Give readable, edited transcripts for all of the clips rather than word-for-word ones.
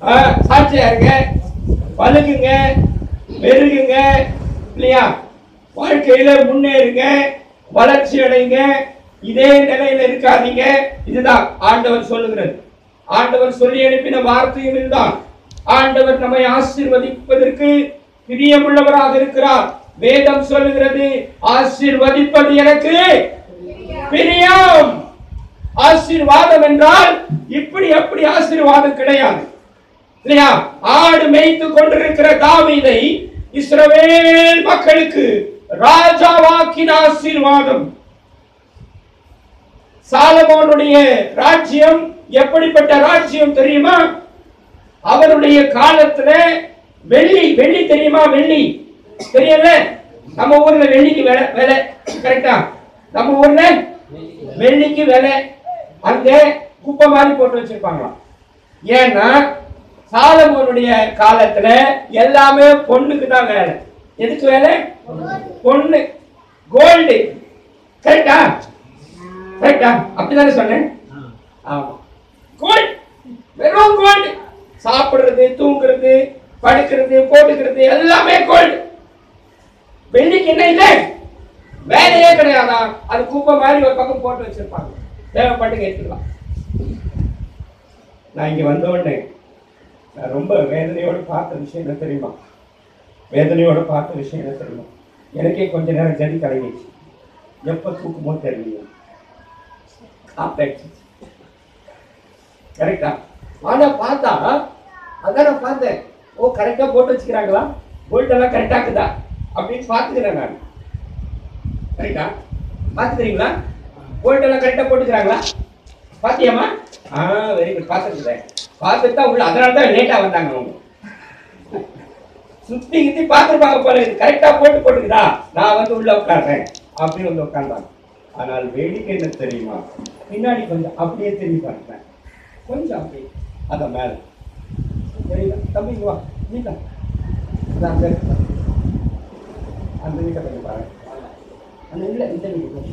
சாட்சியா இருங்க, பழுகுங்க, பெருகுங்க இல்லையா? வாழ்க்கையில முன்னேறுங்க, வளர்ச்சி அடைங்க, இதே நிலையில இருக்காதீங்க. இதுதான் ஆண்டவர் சொல்லுகிறது. ஆண்டவர் சொல்லி அனுப்பின வார்த்தையும் இதுதான். ஆண்டவர் நம்மை ஆசீர்வதிப்பதற்கு பிரியமுள்ளவராக இருக்கிறார். வேதம் சொல்லுகிறது, ஆசீர்வதிப்பது எனக்கு பிரியம். ஆசீர்வாதம் என்றால் இப்படி அப்படி ஆசீர்வாதம் கிடையாது இல்லையா? ஆடு மேய்த்து கொண்டிருக்கிற தாவீதை இஸ்ரவேல் மக்களுக்கு ராஜாவாக்கின ஆசீர்வாதம். சாலமோனுடைய ராஜ்யம் எப்படிப்பட்ட ராஜ்யம் தெரியுமா? அவருடைய காலத்துல வெள்ளி வெள்ளி தெரியுமா? வெள்ளி தெரியல. நம்ம ஊர்ல வெள்ளிக்கு விலை கரெக்டா? நம்ம ஊர்ல வெள்ளிக்கு விலை அங்க குப்பை மாதிரி போட்டு வச்சிருப்பாங்களாம். ஏன்னா சாலமோனுடைய காலத்துல எல்லாமே பொண்ணுக்கு தான் வேலை. எதுக்கு வேலை? பொண்ணு, கோல்டு. கரெக்டா? கரெக்டா? அப்படிதானே சொன்னேன்? ஆமா, கோல்டு, வெறும் கோல்டு. சாப்பிடுறது, தூங்குறது, படுக்கிறது, போட்டுக்கிறது எல்லாமே கோல்டு. வெள்ளிக்கு என்ன இல்லை, வேலையே கிடையாதா? அது குப்பை மாதிரி ஒரு பக்கம் போட்டு வச்சிருப்பாங்க, தேவைப்பட்டு எடுத்துக்கலாம். நான் இங்க வந்த உடனே நான் ரொம்ப வேதனையோடு பார்த்த விஷயம் என்ன தெரியுமா? வேதனையோடு பார்த்த விஷயம் என்ன தெரியுமா? எனக்கே கொஞ்ச நேரம் ஜடி கலங்கிடுச்சு. எப்ப தூக்குமோ தெரியல. கரெக்டா? ஆனா பார்த்தா அதான் நான் பார்த்தேன், ஓ கரெக்டா போட்டு வச்சுக்கிறாங்களா, போல்ட் எல்லாம் கரெக்டா இருக்குதா அப்படின்னு பார்த்துக்கிறேன் நான். கரெக்டா பார்த்துக்கிறீங்களா? போல்ட் எல்லாம் கரெக்டா போட்டுக்கிறாங்களா? பாத்தியம்மா? Very good. பார்த்துக்கிறேன். பார்த்துட்டு தான் உள்ள, அதனால தான் லேட்டா வந்தாங்க. அவங்க சுத்தி கித்தி பார்த்துருப்பாங்க போல, இது கரெக்டா போட்டுக்குதா, நான் வந்து உள்ள உட்காடுறேன் அப்படின்னு வந்து உட்கார்ந்தாங்க. ஆனால் வேடிக்கை என்ன தெரியுமா? பின்னாடி கொஞ்சம் அப்படியே திரும்பி பார்த்தேன், கொஞ்சம் அப்படியே அத மேல தெரியல. தம்பி வா, நீட்டா அந்த வீட்டை கொஞ்சம் பாருங்க. அந்த இல்லை இந்த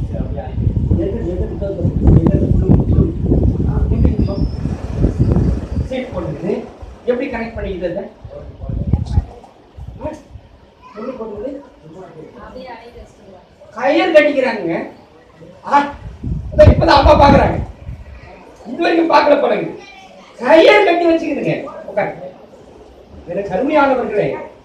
சீட் போட்டுக்குது. எப்படி கனெக்ட் பண்ணிக்கிது? எப்படி போட்டுக்குது? கயிறு கட்டிக்கிறாங்க. இப்பதான் அப்பா பாக்குறாங்க, இது வரைக்கும் பார்க்கல போலங்க. கயிறு கட்டி வச்சுக்கிதுங்க. எனக்கு அருமையானவர்களே,